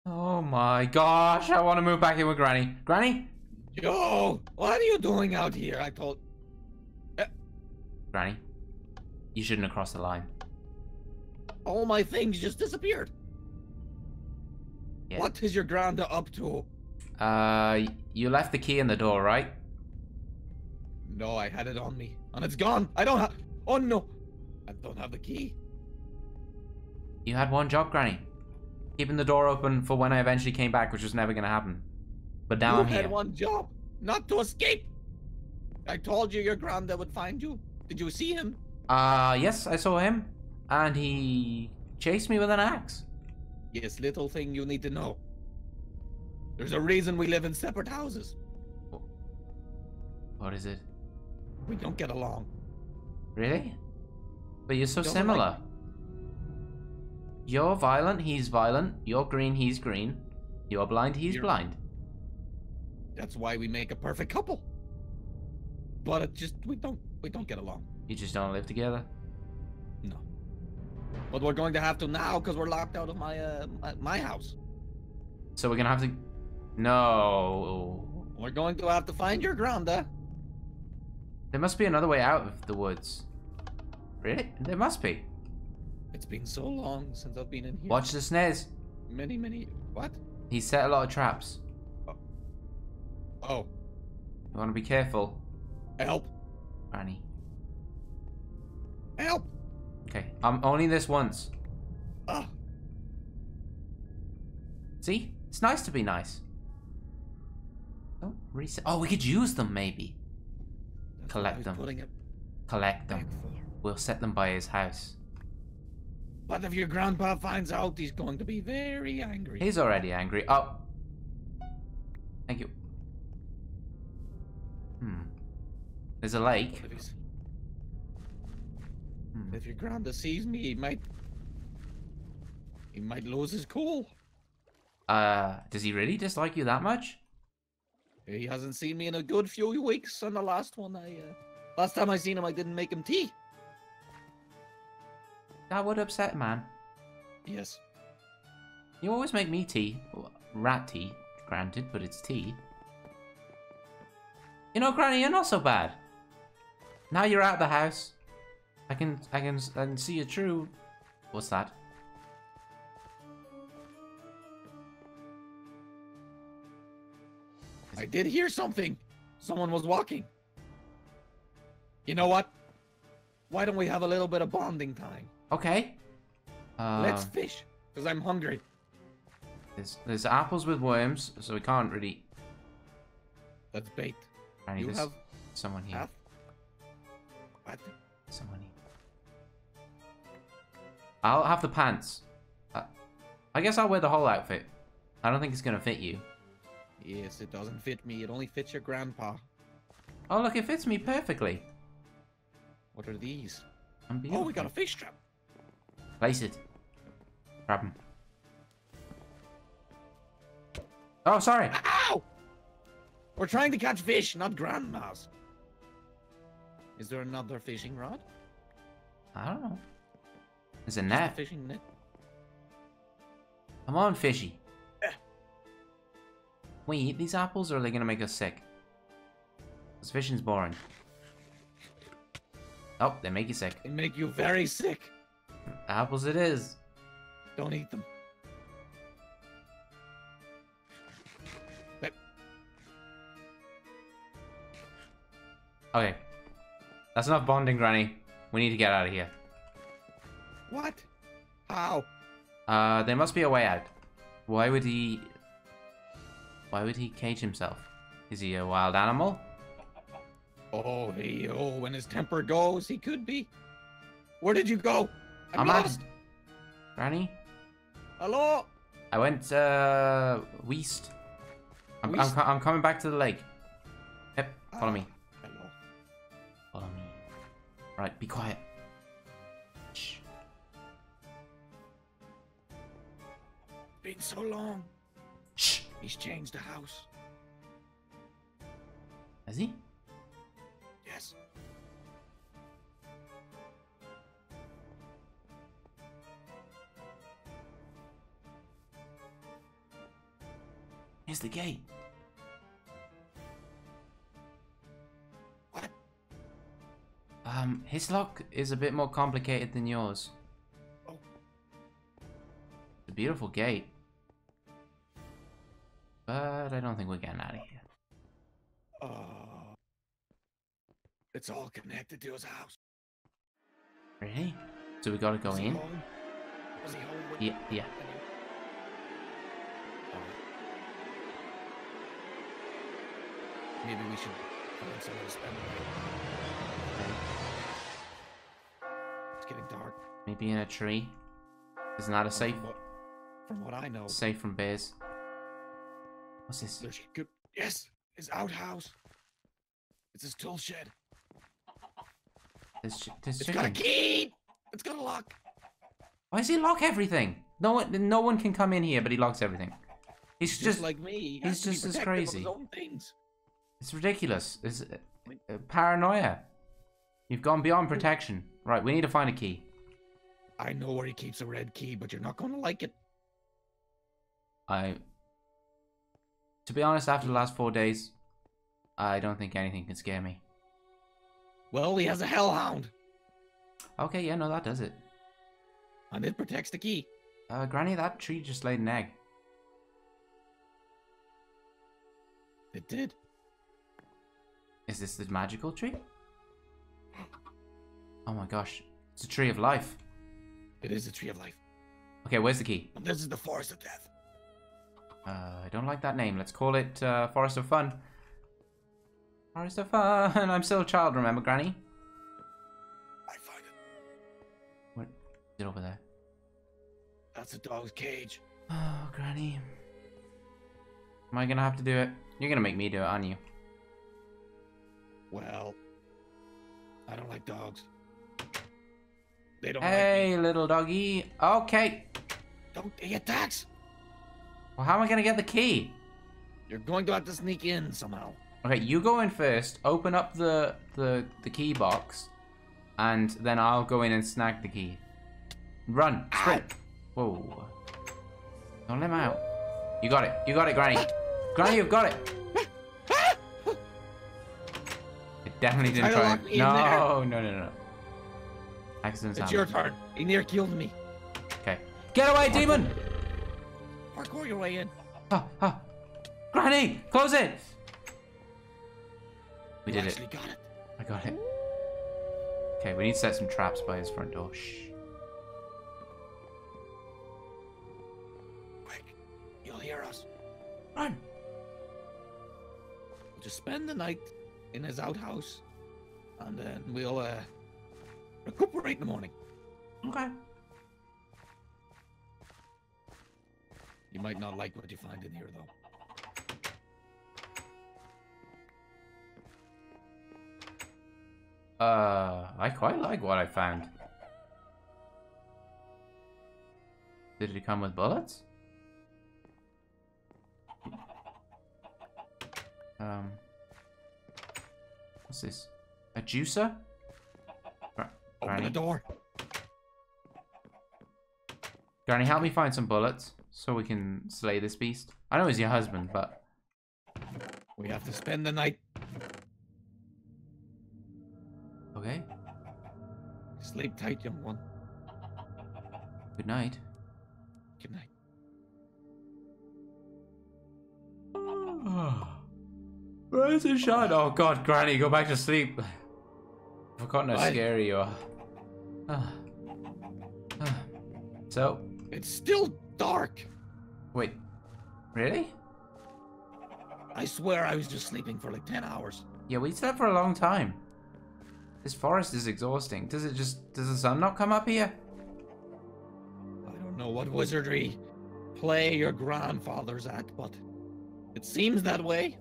Oh my gosh, I want to move back in with Granny. Granny? Joe, what are you doing out here? I told... Granny, you shouldn't have crossed the line. All my things just disappeared. Yeah. What is your granda up to? You left the key in the door, right? No, I had it on me. And it's gone. I don't have... Oh, no. I don't have the key. You had one job, Granny. Keeping the door open for when I eventually came back, which was never going to happen. But now I'm here. You had one job. Not to escape. I told you your granda would find you. Did you see him? Yes, I saw him. And he chased me with an axe. Yes, little thing you need to know. There's a reason we live in separate houses. What is it? We don't get along. Really? But you're so Don't similar. like... You're violent, he's violent. You're green, he's green. You're blind, he's blind. That's why we make a perfect couple. But it just we don't get along. You just don't live together? No. But we're going to have to now because we're locked out of my house. So we're gonna have to... No. We're going to have to find your granda. There must be another way out of the woods. Really? There must be. It's been so long since I've been in here. Watch the snares. Many... What? He set a lot of traps. Oh. You want to be careful. Help. Granny. Help. Okay, I'm only this once. Ah. See? It's nice to be nice. Don't reset. Oh, we could use them maybe. Collect them. Collect them. We'll set them by his house. But if your grandpa finds out, he's going to be very angry. He's already angry. Oh. Thank you. There's a lake. If your granda sees me, he might lose his cool. Does he really dislike you that much? He hasn't seen me in a good few weeks. And the last one, last time I seen him, I didn't make him tea. That would upset, man. Yes. You always make me tea. Well, rat tea, granted, but it's tea. You know, Granny, you're not so bad. Now you're out of the house. I can see a true... What's that? I did hear something. Someone was walking. You know what? Why don't we have a little bit of bonding time? Okay. Let's fish, because I'm hungry. There's apples with worms, so we can't really... That's bait. Granny, You there's have someone here. half? What? Someone here. I'll have the pants. I guess I'll wear the whole outfit. I don't think it's gonna fit you. Yes, it doesn't fit me. It only fits your grandpa. Oh, look, it fits me perfectly. What are these? I'm beautiful. Oh, we got a fish trap. Place it. Grab him. Oh, sorry. Ow! We're trying to catch fish, not grandmas. Is there another fishing rod? I don't know. There's a Just net. a fishing net. Come on, fishy. We eat these apples, or are they gonna make us sick? Because fishing's boring. Oh, they make you sick. They make you very sick. Apples it is. Don't eat them. Okay. That's enough bonding, Granny. We need to get out of here. What? How? There must be a way out. Why would he cage himself? Is he a wild animal? Oh, when his temper goes, he could be. Where did you go? I'm at- lost. Granny? Hello? I went, west. West? I'm coming back to the lake. Yep, follow me. Hello. Follow me. Right, be quiet. Shh. Been so long. Shh. He's changed the house. Has he? Yes. Here's the gate. What? His lock is a bit more complicated than yours. Oh. It's a beautiful gate. But I don't think we're getting out of here. It's all connected to his house. Really? So we gotta go in? Was he home? Yeah, yeah. Maybe we should find somewhere to spend the night. It's getting dark. Maybe in a tree. Isn't that a safe? From what I know. Safe from bears. What's this? Yes, his outhouse. It's his tool shed. This it's got a key. It's got a lock. Why does he lock everything? No one can come in here, but he locks everything. He's just like me. He's just as crazy. His own things. It's ridiculous. It's paranoia. You've gone beyond protection. Right, we need to find a key. I know where he keeps a red key, but you're not going to like it. To be honest, after the last 4 days, I don't think anything can scare me. Well, he has a hellhound. Okay, yeah, no, that does it. And it protects the key. Granny, that tree just laid an egg. It did. Is this the magical tree? Oh my gosh, it's a tree of life. It is a tree of life. Okay, where's the key? And this is the forest of death. I don't like that name. Let's call it Forest of Fun. Forest of Fun. I'm still a child, remember, Granny? I find it. What is it over there? That's a dog's cage. Oh, Granny. Am I gonna have to do it? You're gonna make me do it, aren't you? Well, I don't like dogs. They don't Hey, like me. little doggy. Okay. He attacks. Well, how am I gonna get the key? You're going to have to sneak in somehow. Okay, you go in first. Open up the key box, and then I'll go in and snag the key. Run, sprint. Whoa! Don't let him out. You got it. You got it, Granny. Granny, you've got it. It definitely didn't try. No. Accidents happen. It's your turn. He near killed me. Okay. Get away, demon! Parkour your way in. Granny, close it. We did it. Got it. I got it. Okay, we need to set some traps by his front door. Shh. Quick, you'll hear us. Run. We'll just spend the night in his outhouse, and then we'll recuperate in the morning. Okay. You might not like what you find in here, though. I quite like what I found. Did it come with bullets? What's this? A juicer? Open the door. Granny, help me find some bullets so we can slay this beast. I know he's your husband, but we have to spend the night. Okay. Sleep tight, young one. Good night. Good night. Where's the shot? Oh God, Granny, go back to sleep. I've forgotten how scary you are. So? It's still dark. Wait, really? I swear I was just sleeping for like 10 hours. Yeah, we slept for a long time. This forest is exhausting. Does the sun not come up here? I don't know what wizardry play your grandfather's at, but it seems that way.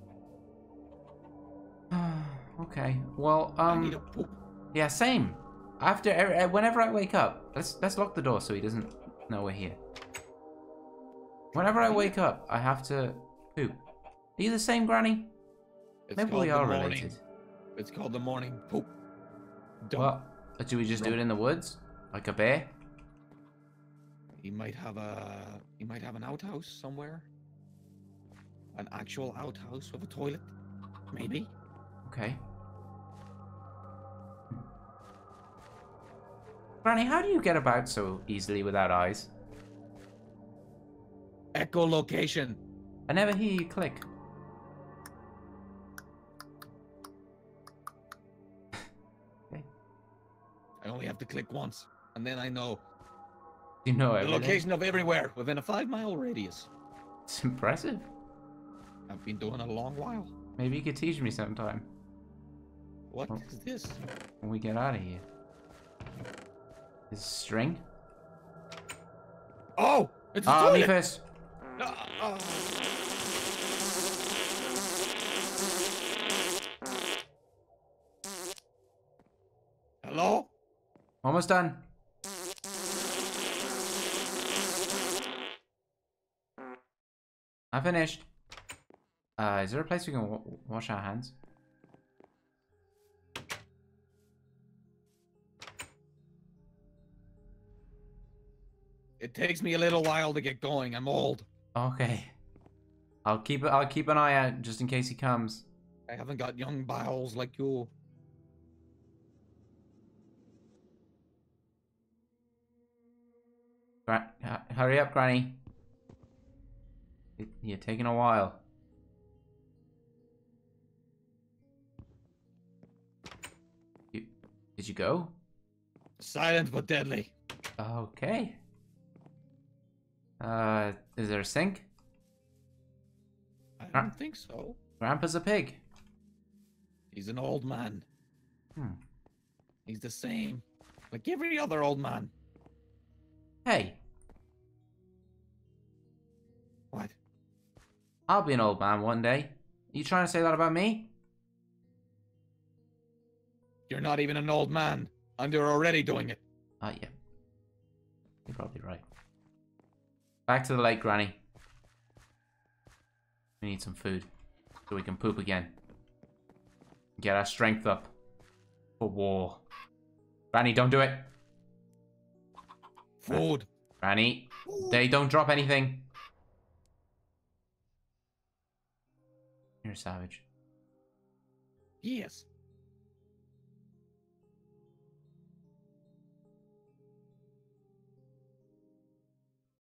Okay. Well, I need a poop. Yeah, same. Whenever I wake up, let's lock the door so he doesn't know we're here. Whenever I wake up, I have to poop. Are you the same, Granny? Maybe we are related. It's called the morning poop. What? Do we just do it in the woods, like a bear? He might have an outhouse somewhere. An actual outhouse with a toilet? Maybe? Okay. Granny, how do you get about so easily without eyes? Echolocation. I never hear you click. Okay. I only have to click once, and then I know You know the everything. location of everywhere within a 5-mile radius. It's impressive. I've been doing it a long while. Maybe you could teach me sometime What Oh. is this? when we get out of here. Is it string? Oh! It's a Ah, me toilet! first. Ah. Hello? Almost done. I finished. Is there a place we can wash our hands? It takes me a little while to get going. I'm old. Okay. I'll keep an eye out just in case he comes. I haven't got young bowels like you. Hurry up, Granny. You're taking a while. Did you go? Silent but deadly. Okay. Is there a sink? I don't think so. Grandpa's a pig. He's an old man. Hmm. He's the same. Like every other old man. Hey, What? I'll be an old man one day. You trying to say that about me? You're not even an old man, and you're already doing it. Yeah. You're probably right. Back to the lake, Granny. We need some food so we can poop again. Get our strength up for war. Granny, don't do it. Food. Granny, they don't drop anything. You're a savage. Yes.